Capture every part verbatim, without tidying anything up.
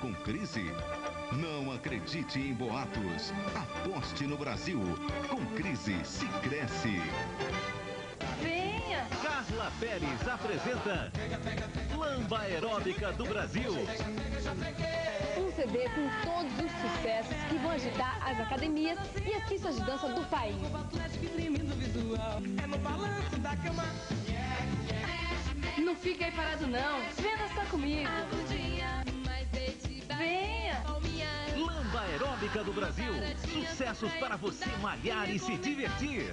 com crise? Não acredite em boatos. Aposte no Brasil. Com crise se cresce. Venha! Carla Pérez apresenta Lamba Aeróbica do Brasil. Um C D com todos os sucessos que vão agitar as academias e as pistas de dança do país. Não fica aí parado não, venha dançar comigo. Venha! Lamba Aeróbica do Brasil. Sucessos para você malhar e se divertir.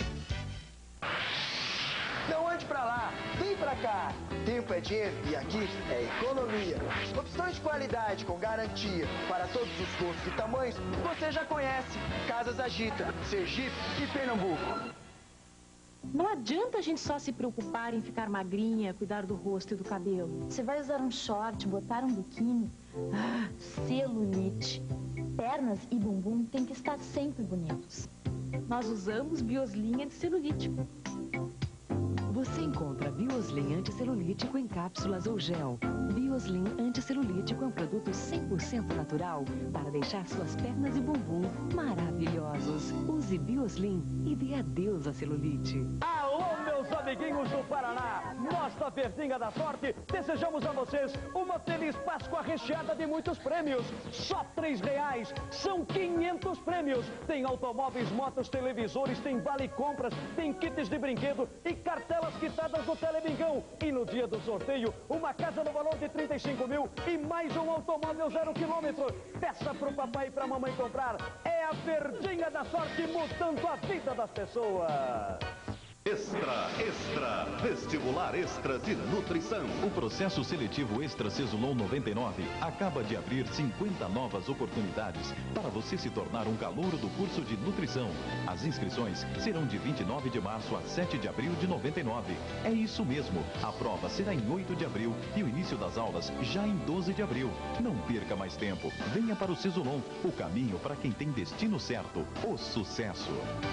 Não ande pra lá, vem pra cá. Tempo é dinheiro e aqui é economia. Opções de qualidade com garantia para todos os gostos e tamanhos você já conhece. Casas Agita, Sergipe e Pernambuco. Não adianta a gente só se preocupar em ficar magrinha, cuidar do rosto e do cabelo. Você vai usar um short, botar um biquíni. Ah, celulite. Pernas e bumbum têm que estar sempre bonitos. Nós usamos Bioslim anticelulítico. Você encontra Bioslim anticelulítico em cápsulas ou gel. Bioslim anticelulítico é um produto cem por cento natural para deixar suas pernas e bumbum maravilhosos. Use Bioslim e dê adeus à celulite. Alô, meus amiguinhos do Paraná! Nós da Verdinha da Sorte desejamos a vocês uma feliz Páscoa recheada de muitos prêmios. Só três reais, são quinhentos prêmios. Tem automóveis, motos, televisores, tem vale compras, tem kits de brinquedo e cartelas quitadas do Telebingão. E no dia do sorteio, uma casa no valor de trinta e cinco mil e mais um automóvel zero quilômetro. Peça pro papai e pra mamãe comprar. É a Verdinha da Sorte mudando a vida das pessoas. Extra, Extra, Vestibular Extra de Nutrição. O processo seletivo Extra Cesulon noventa e nove acaba de abrir cinquenta novas oportunidades para você se tornar um calouro do curso de nutrição. As inscrições serão de vinte e nove de março a sete de abril de noventa e nove. É isso mesmo, a prova será em oito de abril e o início das aulas já em doze de abril. Não perca mais tempo, venha para o Cesulon, o caminho para quem tem destino certo, o sucesso.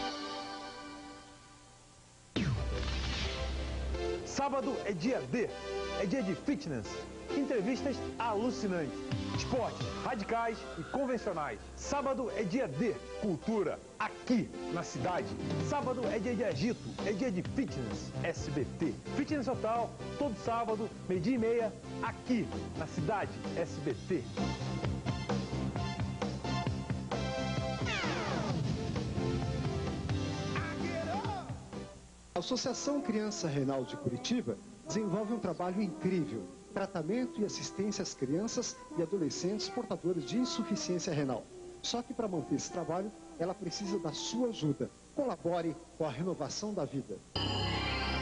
Sábado é dia D, é dia de fitness, entrevistas alucinantes, esportes radicais e convencionais. Sábado é dia D, cultura, aqui na cidade. Sábado é dia de agito, é dia de fitness, S B T. Fitness total, todo sábado, meio-dia e meia, aqui na cidade, S B T. A Associação Criança Renal de Curitiba desenvolve um trabalho incrível, tratamento e assistência às crianças e adolescentes portadores de insuficiência renal. Só que para manter esse trabalho, ela precisa da sua ajuda. Colabore com a renovação da vida.